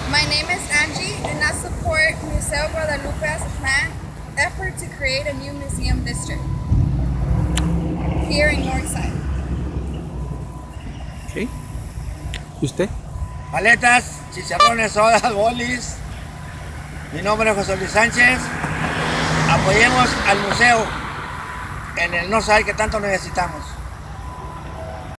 My name is Angie, and I support Museo Guadalupe as a planned effort to create a new museum district here in Northside. Okay. ¿Y usted? Paletas, chicharrones, sodas, bolis. Mi nombre es José Luis Sánchez. Apoyemos al museo en el Northside que tanto necesitamos.